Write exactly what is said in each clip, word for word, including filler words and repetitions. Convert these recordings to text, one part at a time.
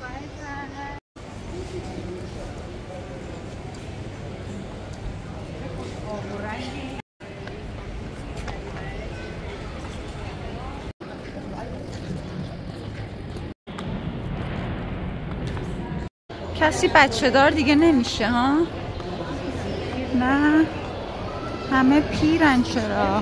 کسی بچه دار دیگه نمیشه ها؟ نه همه پیرن. چرا؟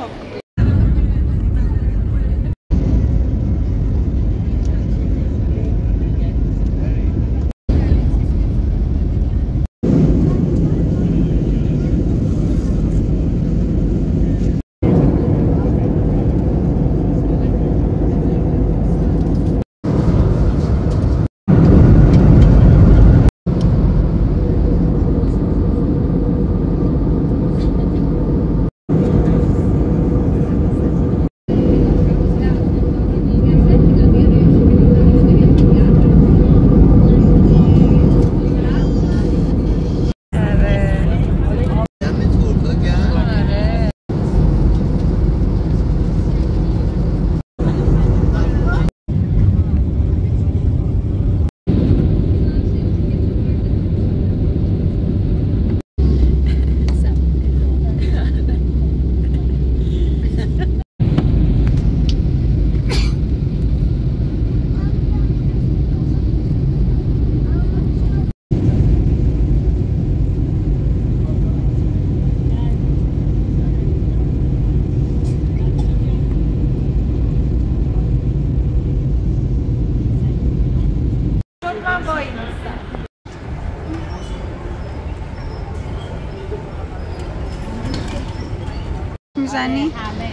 میزنی؟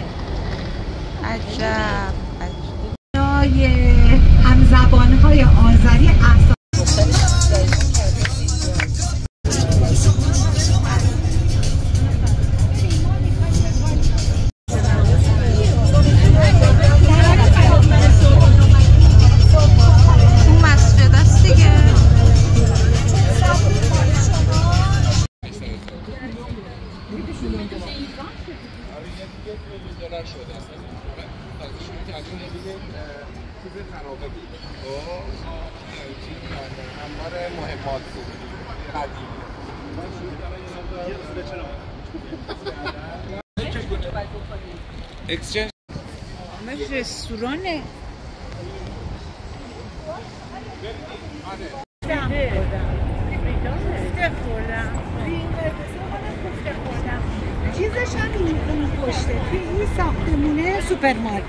عجب عجب همزبانهای آذری احسان اون مسجد است دیگه. اکسچنج همه رستورانه. چیزش هم این اون پشته توی این ساختمونه سوپرمارکت.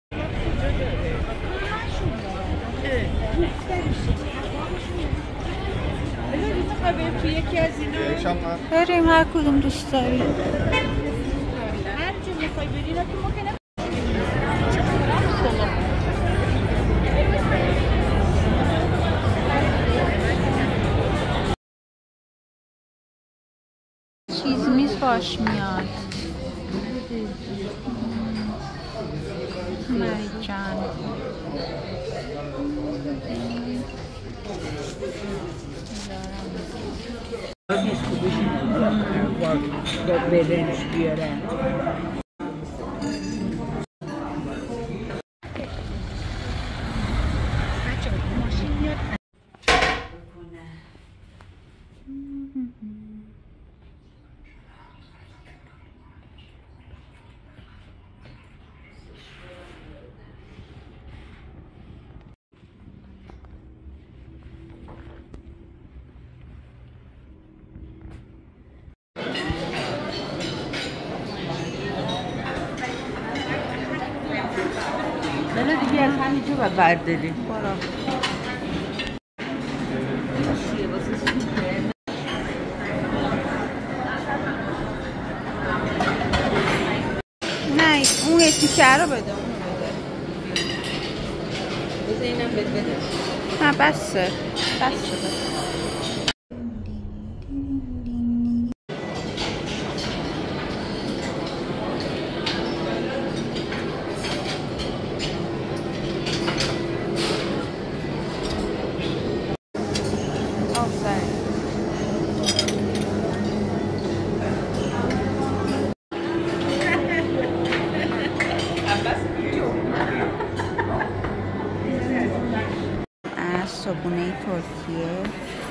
توی یکی از اینا بریم هر کدوم دوست داری. هر جا میخوای بریم که ممکنه چیز میز باش میاد. مریجان با برنج بیارن. بله دیگه از همینجا باید برداریم. برو. نه اون یکیشه رو بده. اونو بده. بذار اینم بده بده. نه بسه بس شده. نمونه ترکیه.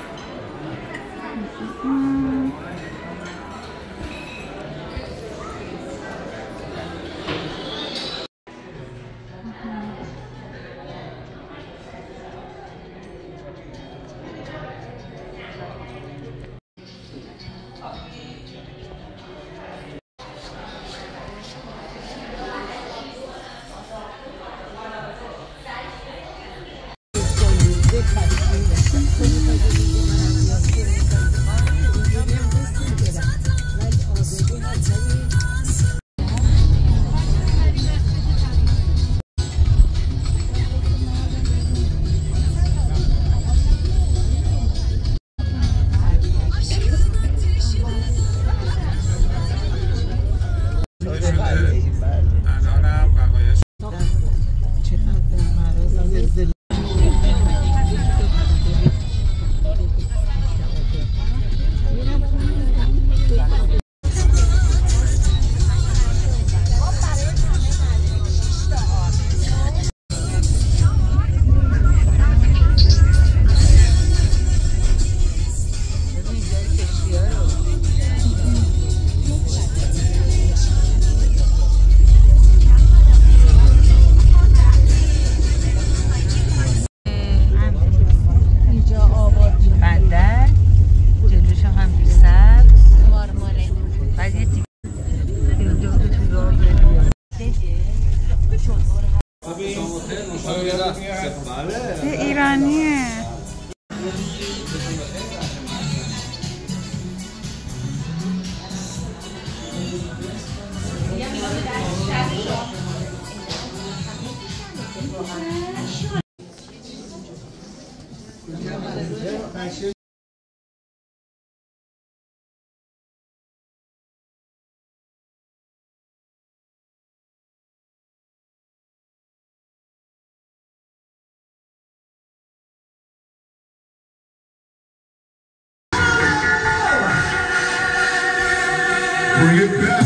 ایرانیه. Bring it back.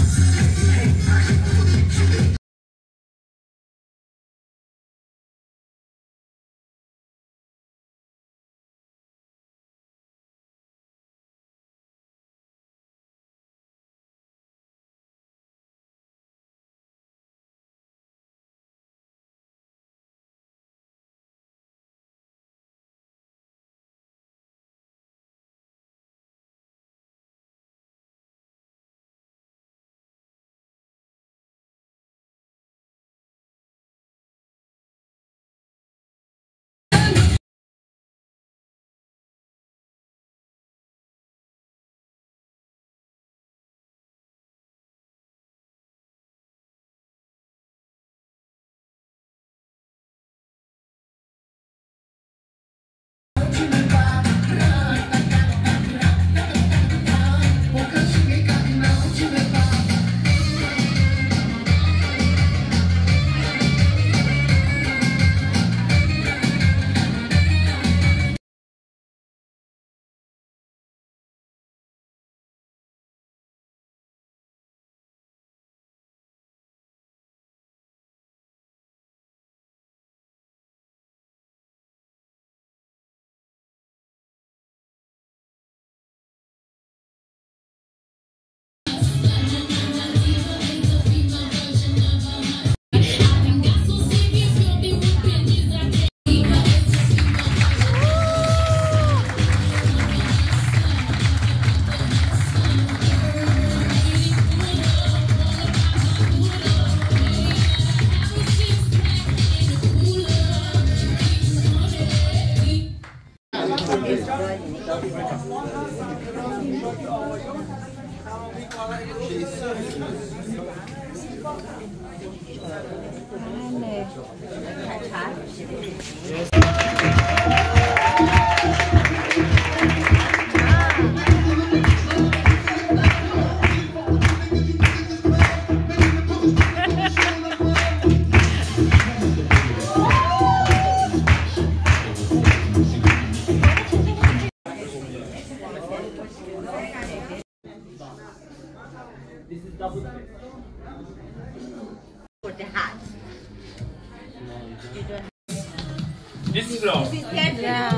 For the hat. This is wrong. Yeah.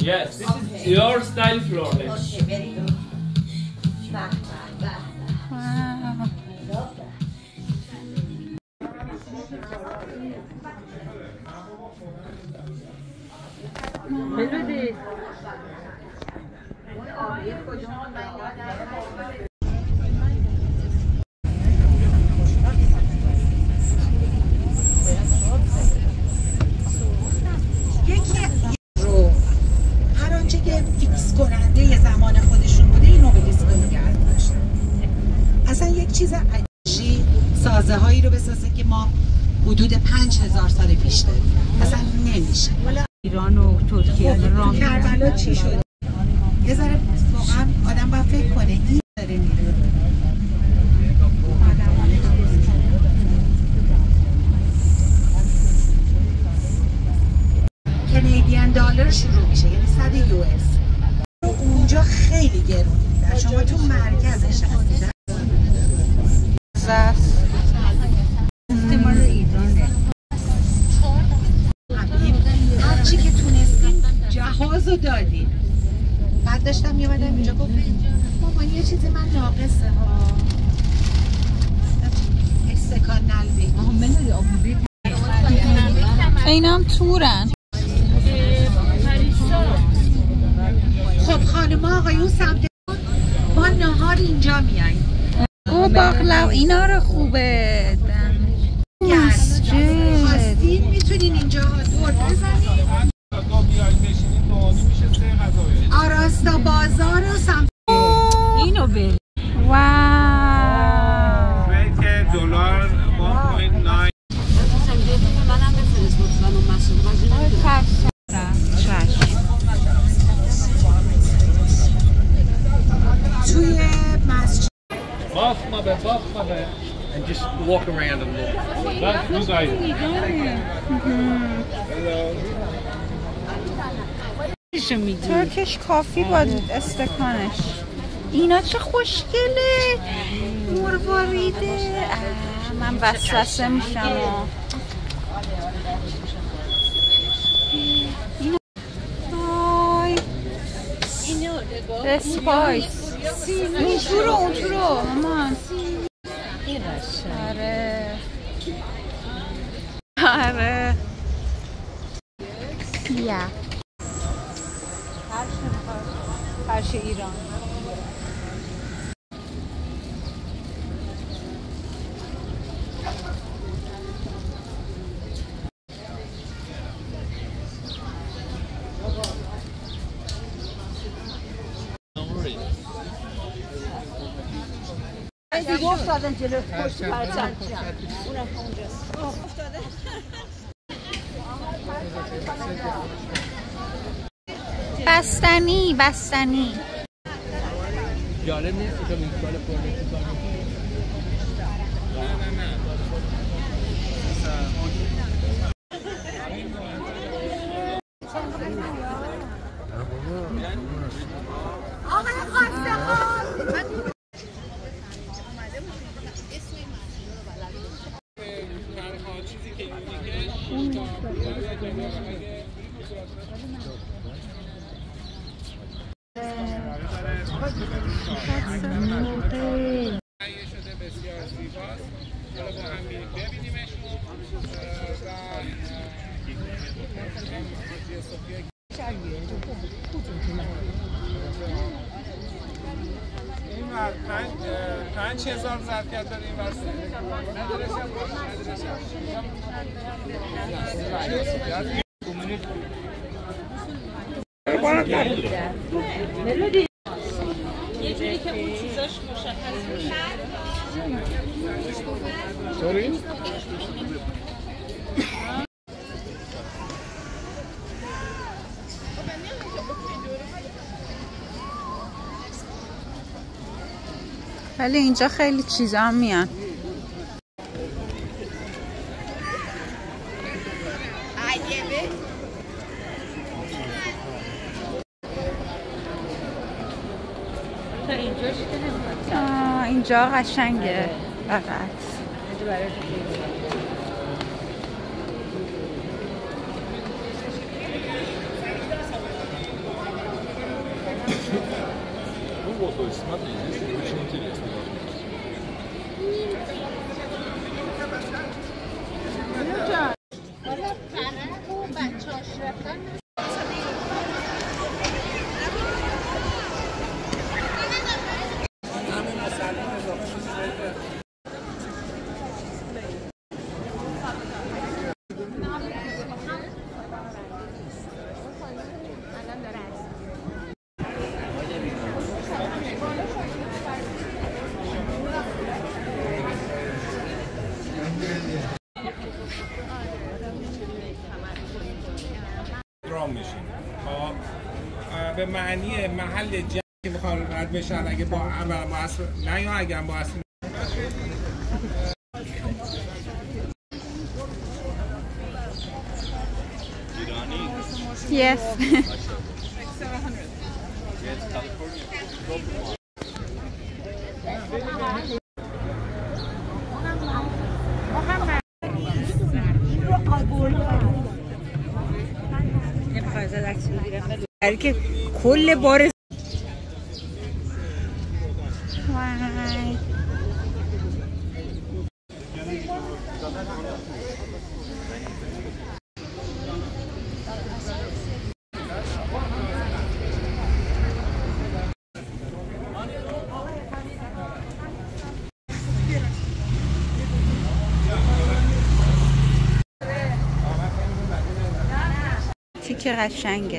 Yes, this is your style flawless. Okay, very good. Bah, bah, bah. Melody. یکی رو هر آنچه که فیکس کننده یه زمان خودشون بوده این اوبلیسک رو نگه داشتن. اصلا یک چیز عجیبی سازه هایی رو بسازه که ما حدود پنج هزار سال پیش داریم. اصلا نمیشه. ایران و ترکیه رام کربلا چی شد؟ یه ذره واقعا آدم باید فکر کنه این داره میره. کانادین دلار شروع میشه یعنی صد یو اس. اونجا خیلی گرون میده. شما تو مرکزش هستید. استعمال ایرانه. هر چی که تونستیم جهاز رو دادیم. بعد داشتم میومدم اینجا گفتم مامان یه چیزی من ناقصه ها. استکان نلبی. آها ملودی آبوری. اینم تورن. خب خانم آقایون سمت ما نهار اینجا میاییم. او باقلو اینا رو خوبه. مسجد. خواستین میتونین اینجا دور بزنین. آراستا بازار و سمت اینو بل. واو. Rate دلار یک و نه. منم بفرست لطفاً اون مسئول توی مسجد Bakma be, bakma be. And just walk around and look. Bak güzel. ترکش کافی با استکانش. اینا چه خوشگله. مرواریده. من وسوسه میشم. اینا آی اسپایس. اون تو رو اون تو رو مامان. آره آره یا فرش ایران. دیگه افتادن جلو پشت پرچم. اونم اونجاست. افتاده. بستنی بستنی. جالب نیست که این کار پروژه آقای خواستخواه شده بسیار زیباست. حالا با هم ببینیمش. این پنج هزار ظرفیت داره این ورسه. یه جوری که اون چیزاش مشخص میشه. Sorry? ولی اینجا خیلی چیزا هم میان. اینجا قشنگه فقط. то есть смотри, здесь очень интересно. رام میشیم به معنی محل جمعی که میخوان رد بشن اگه با عمل با اصل نه یا اگر با اصل Yes. که کل بار وای. تیکه قشنگه.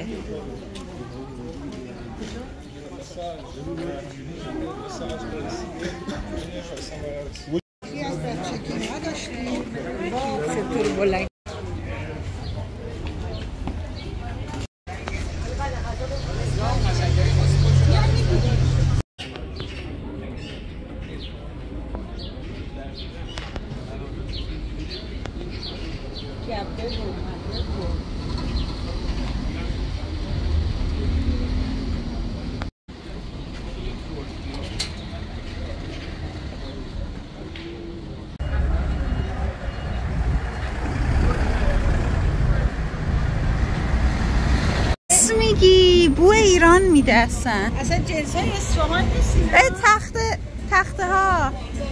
میگی بو ایران میده اصلا اصلا جنس های اصفهان نیستیم. تخت تخته ها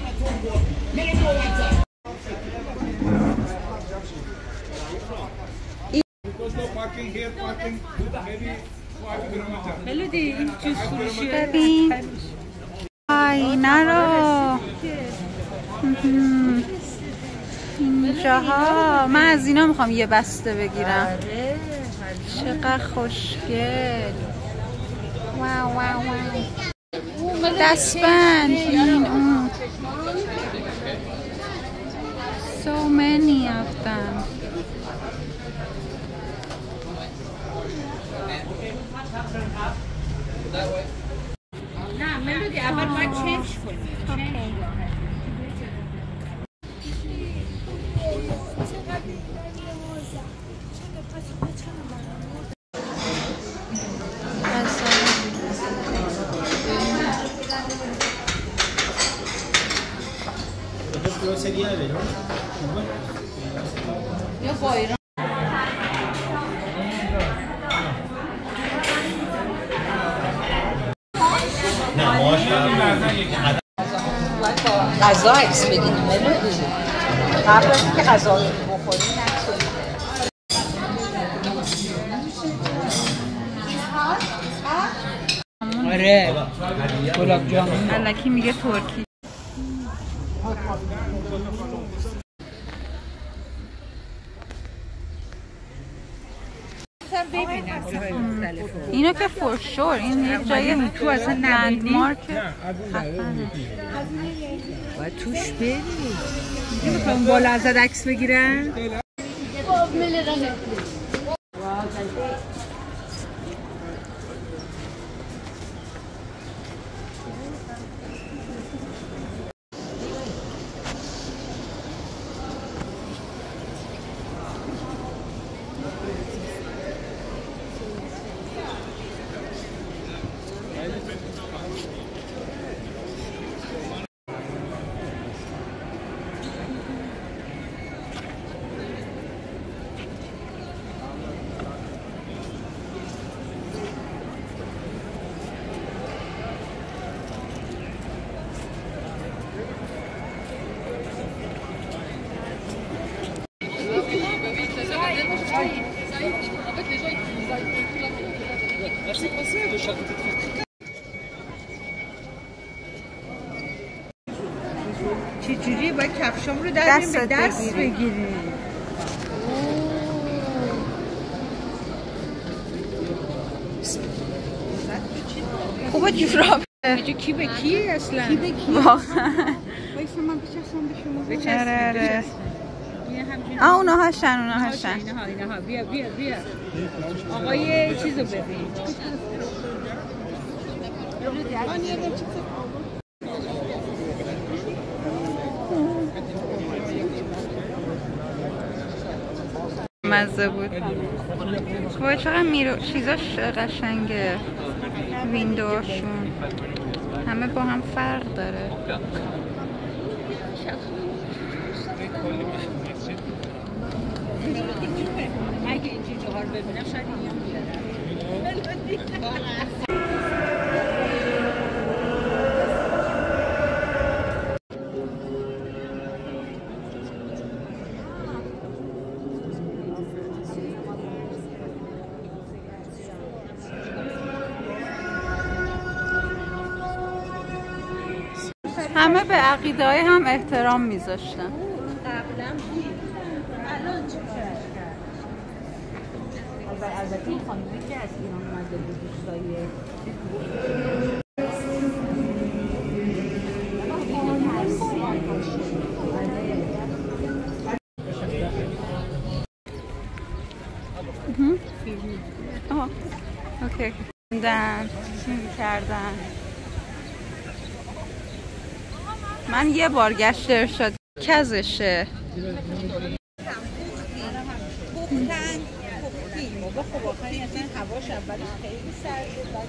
ببین آی نرو اینجاها من از اینا میخوام یه بسته بگیرم. چقدر خوشگل. واو واو واو. دستبند این اون. So many of them. نه ملودی اول باید چنج کنیم. یا با ایران غذا عکس بگیریم ملودی قبل از اینکه غذا بخوریم عکس بگیریم. آره گلاب جامون الکی میگه ترکی. اینو که فور شور این یه جای تو اصلا لندمارک باید توش بریم. میخوام بالا ازت عکس بگیرم. چجوری باید کفشام رو در به دست بگیریم؟ خوبه جوراب اینجا کی به کی اصلا؟ کی به کی؟ واقعا وایسا من بچسبم به شما. بچسب. آره آه اونا هاشن اونا هاشن. اینها اینها بیا بیا بیا. آقای چیزو ببین. مزه بود. وای چقدر میرو چیزاش قشنگه. ویندوشون همه با هم فرق داره. اگه اینجوری جوهر ببینم شاید اینم همه به عقیده های هم احترام میذاشتن. قبلا بود الان چه کرد؟ البته این خانمی که از ایران اومده بود دوستای آه اوکی دن چی کردن. من یه بار گشت ارشاد کزشه پختن پختیم و خب آخری اصلا هواش اولش خیلی سرده بعد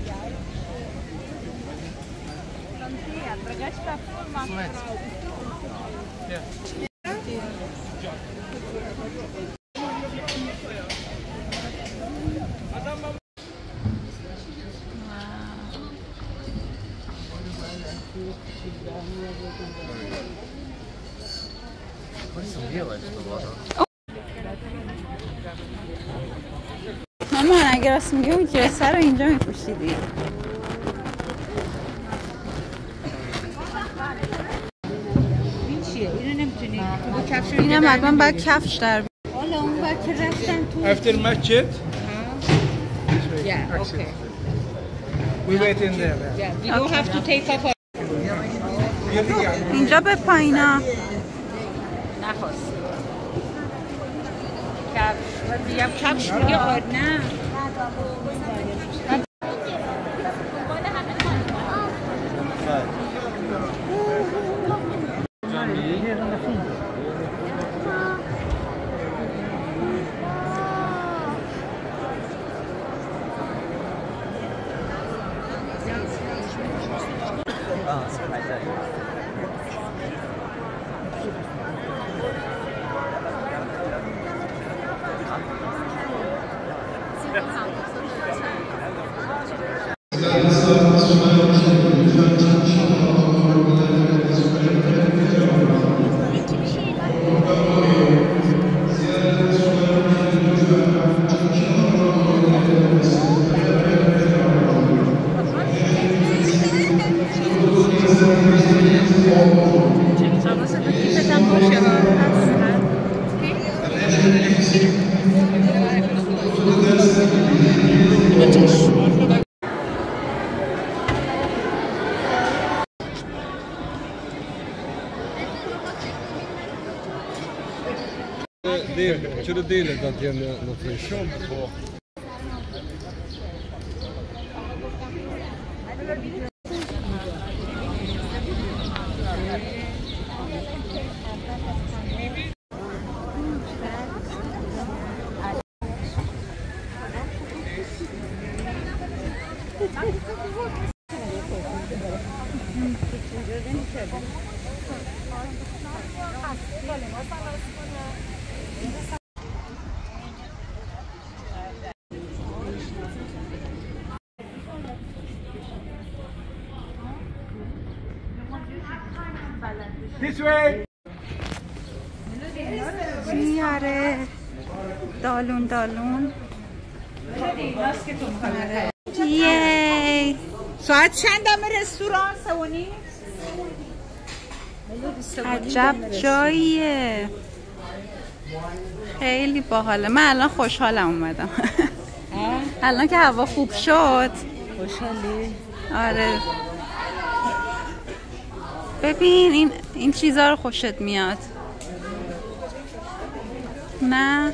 مامان اگر راست میگه اون جسه رو اینجا میپوشیدی. این چیه؟ اینو نمیتونی اینم حتما باید کفش در بید. حالا اون باید که رفتن تو After masjid? Yeah, okay. We wait in there. Yeah, we don't have to take off. اینجا به پایینا نخواست کفش و بیم کفش میگه آد نه Kör du delet att ge mig något frisk? This way. میاره دالون دالون یی ساعت چندم رستوران؟ سه و نیم؟ عجب جاییه، خیلی باحاله. من الان خوشحالم اومدم. الان که هوا خوب شد. خوشحالی؟ آره ببین این این چیزا رو خوشت میاد نه؟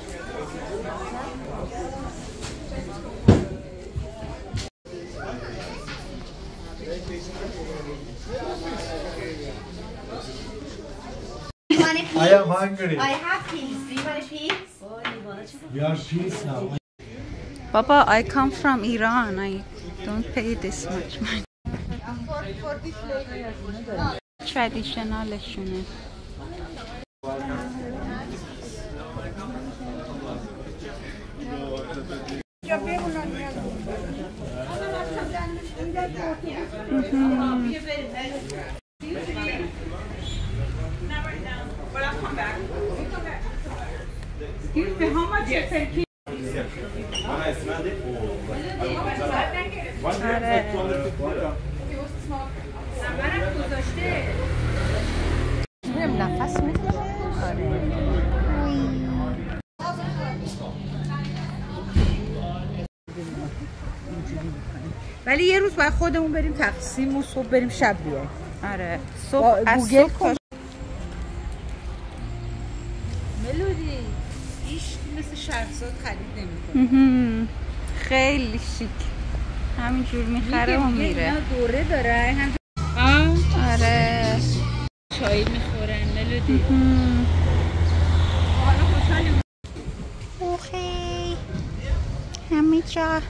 I am hungry. I have peas. Do you want a piece? We are peace now. Baba, I come from Iran. I don't pay this much money. Traditionalشونه. Excuse me, how much is per kilo? نفس میکنه. ولی یه روز باید خودمون بریم تقسیم و صبح بریم شب بیایم. آره صبح از صبح ملودی ایش مثل شهرزاد خرید نمیکنه. خیلی شیک همینجور میخره و میره. دوره داره هم. آره چای میخورن ملودی. حالا خوشحالیم. اوخی همه جا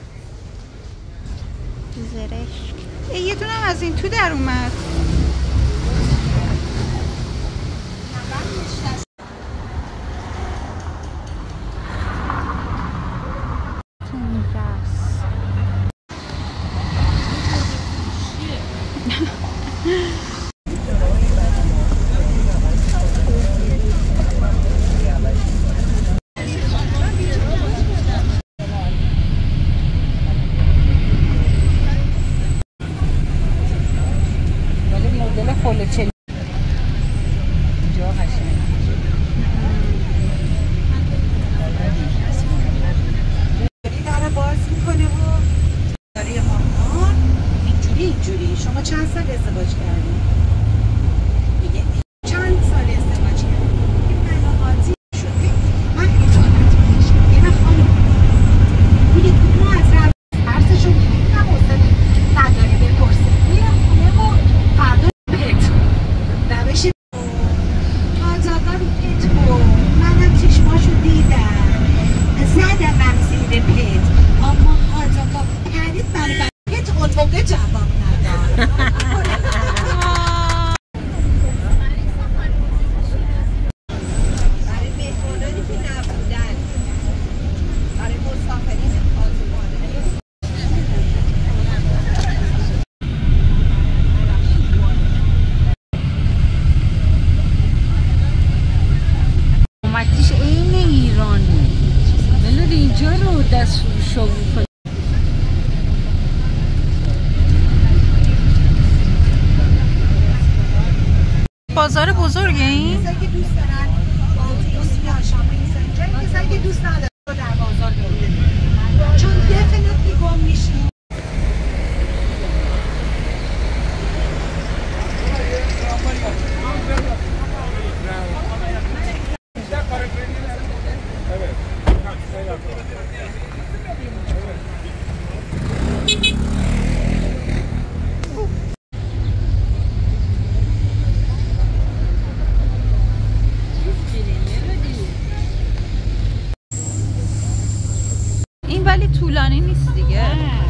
زرشک. یه دونم از این تو در اومد. بازار بزرگه این؟ کسایی که دوست دارن با اتوبوس بیان شاپینگ سنتر، کسایی که دوست ندارن رو در بازار برید چون دفنیتلی گم میشیم. ولی طولانی نیست دیگه.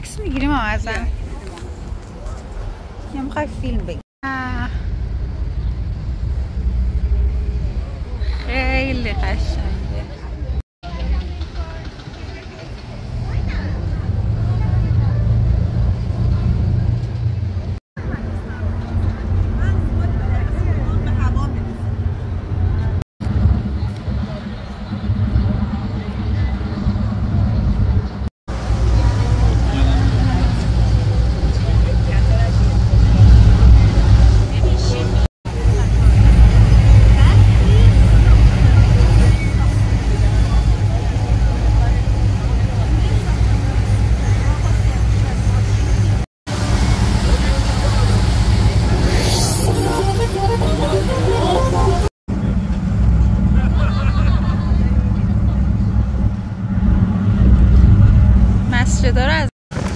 عکس میگیریم هم ازم یا میخوای فیلم بگیم؟ خیلی قشنگه. مسجد رو از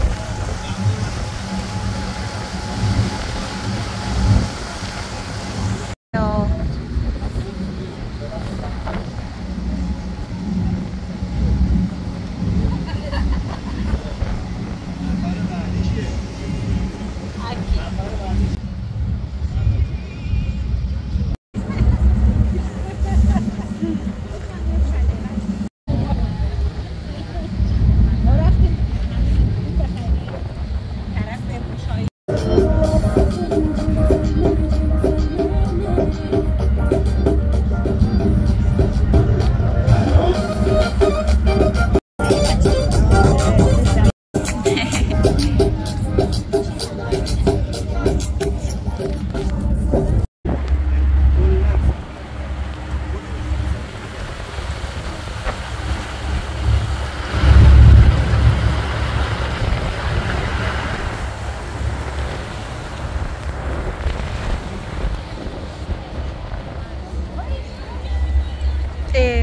ای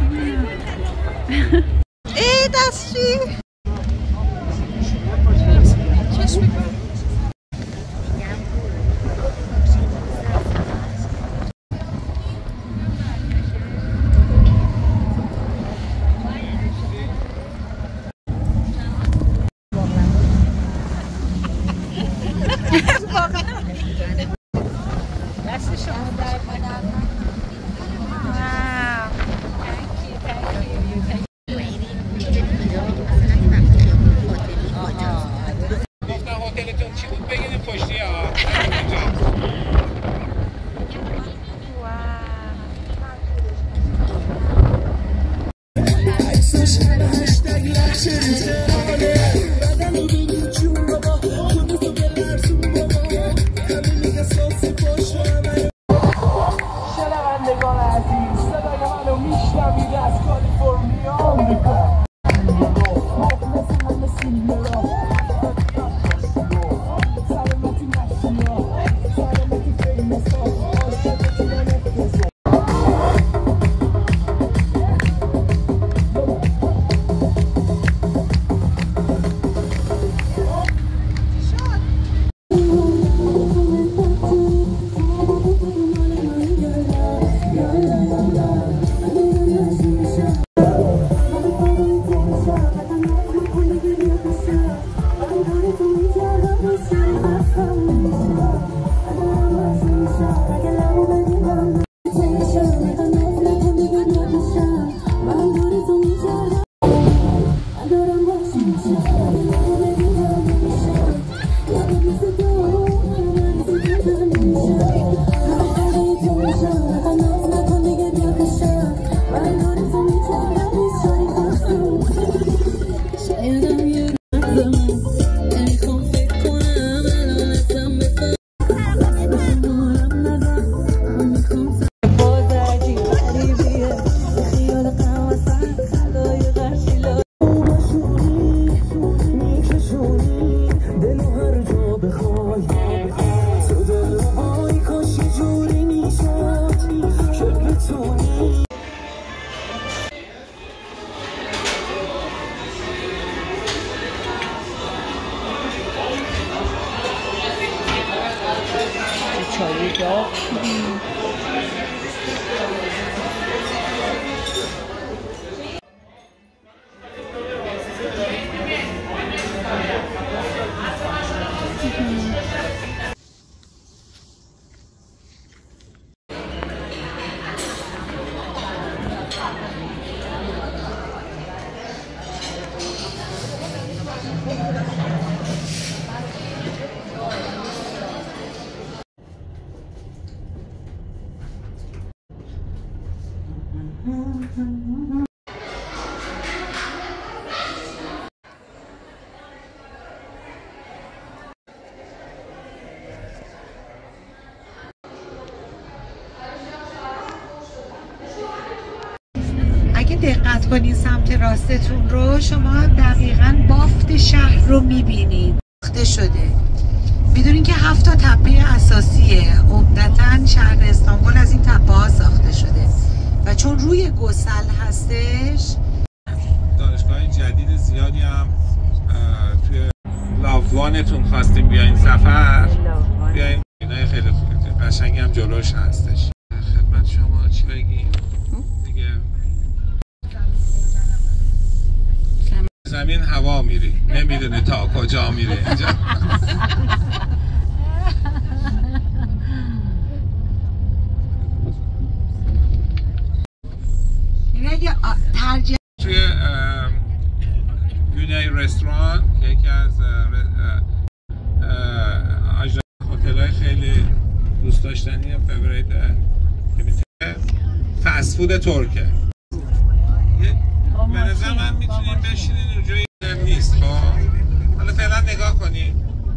ای دستشوی دقت کنید سمت راستتون رو، شما هم دقیقاً بافت شهر رو میبینید. ساخته شده. میدونین که هفت تا تپه اساسیه. عمدتاً شهر استانبول از این تپه ها ساخته شده و چون روی گسل هستش، دانشگاه جدید زیادی هم توی لاودوانتون خواستیم بیاین سفر بیاین، اینای خیلی خوبه قشنگی هم جلوش هستش. خدمت شما چی بگیم دیگه، زمین هوا میری نمیدونی تا کجا میره اینجا. اینه ترجمه توی گونای رستوران یکی از آژانس هتل‌های خیلی دوست داشتنی فیوریت که میتونه فست فود ترکه. به نظر من میتونیم بشینین اونجایی نیست. خب حالا فعلا نگاه کنید.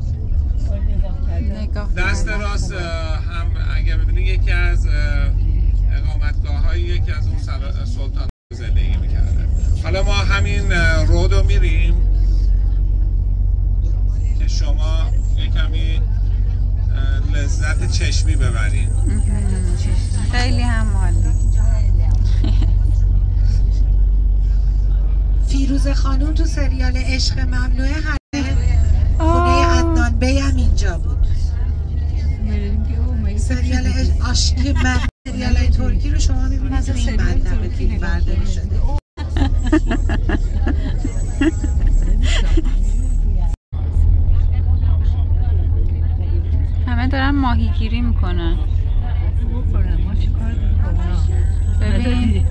دست راست هم اگر ببینید یکی از اقامتگاه‌های یکی از اون سلطان زندگی میکرده. حالا ما همین رودو میریم که شما یک کمی لذت چشمی ببرید. خیلی هم عالی. فیروزه خانوم تو سریال عشق ممنوعه همه خونه عدنان بی هم اینجا بود. سریال عشق من سریال های ترکی رو شما میبینید تو این منطقه فیلم برداری شده. همه دارن ماهیگیری میکنن. ما چی کار ببین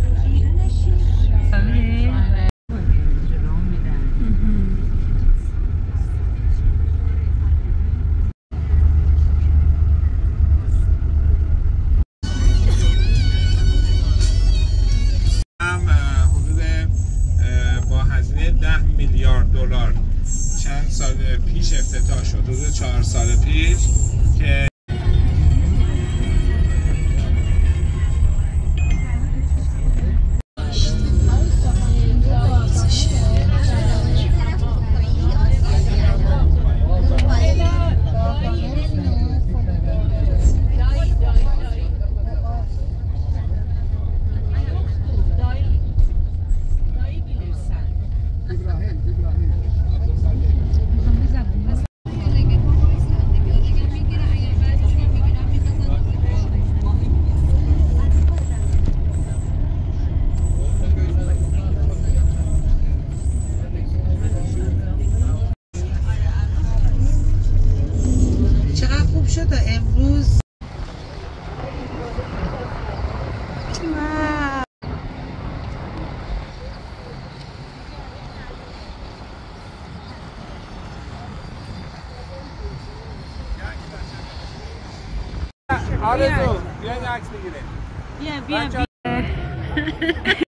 ده میلیارد دلار چند سال پیش افتتاح شد، حدود چهار سال پیش که شده امروز. آرزو بیاین عکس بگیریم. بیا بیا